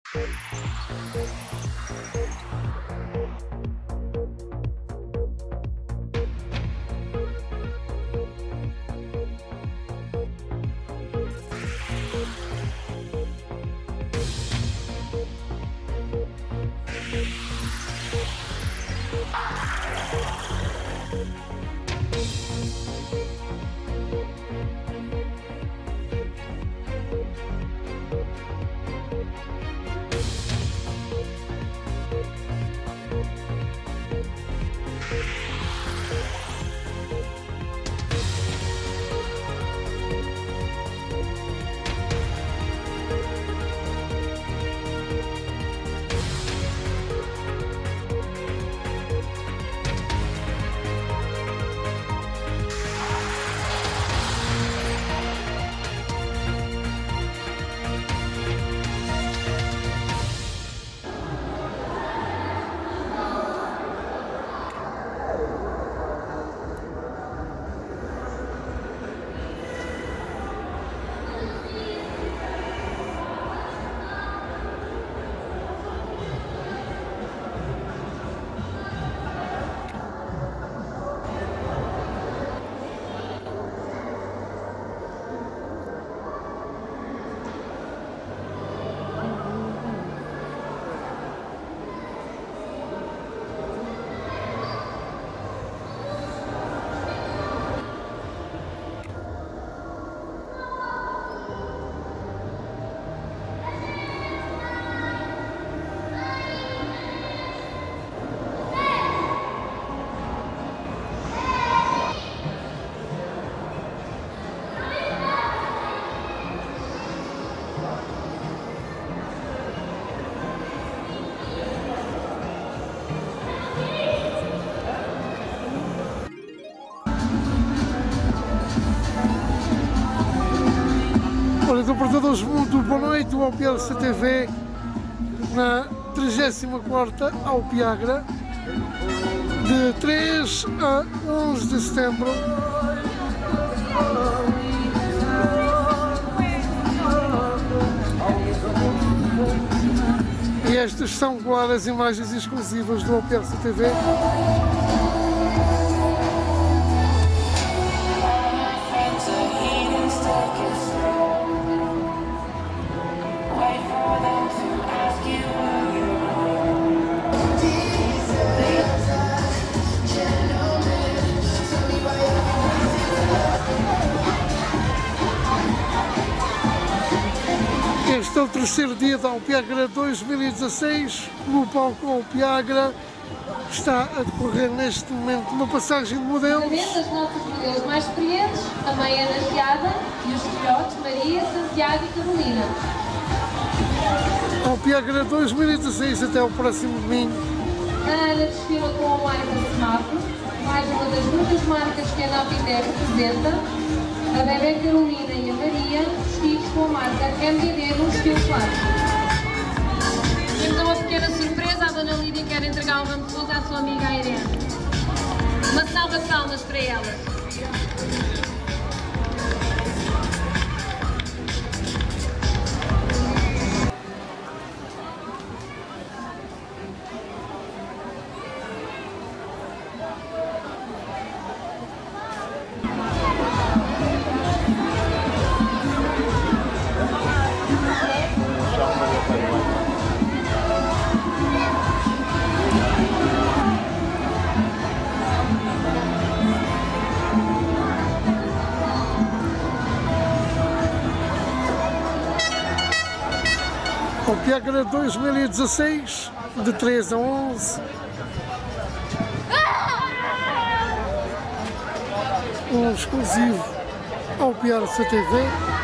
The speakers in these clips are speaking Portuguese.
Olha, compradores, muito boa noite, o Alpiagra CTV na 34ª Alpiagra de 3 a 11 de setembro. E estas são claras imagens exclusivas do Alpiagra CTV. Este é o terceiro dia da Alpiagra 2016, no palco Alpiagra. Está a decorrer neste momento uma passagem de modelos. As nossas modelos mais experientes, a mãe Ana Fiada e os filhotes Maria, Santiago e Carolina. Alpiagra 2016 até o próximo domingo. A Ana desfila com a marca Snap, mais uma das muitas marcas que a Napitec representa. A bebê Carolina e a Maria vestidos com a marca MDD no estilo clássico. Temos uma pequena surpresa, a Dona Lídia quer entregar o ramo de flores à sua amiga Irene. Uma salva de palmas para ela. Alpiagra 2016, de 3 a 11. Um exclusivo Alpiagra CTV.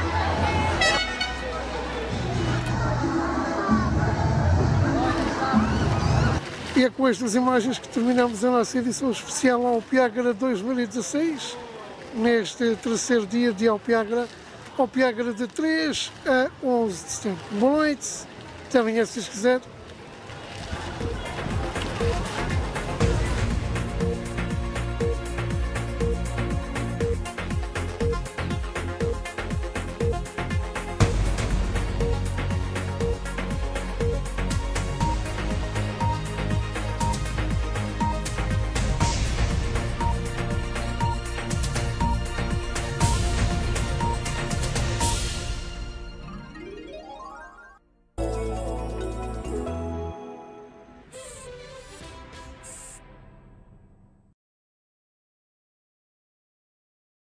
E é com estas imagens que terminamos a nossa edição especial Alpiagra 2016, neste terceiro dia de Alpiagra de 3 a 11 de setembro. Boa noite, até amanhã se quiser.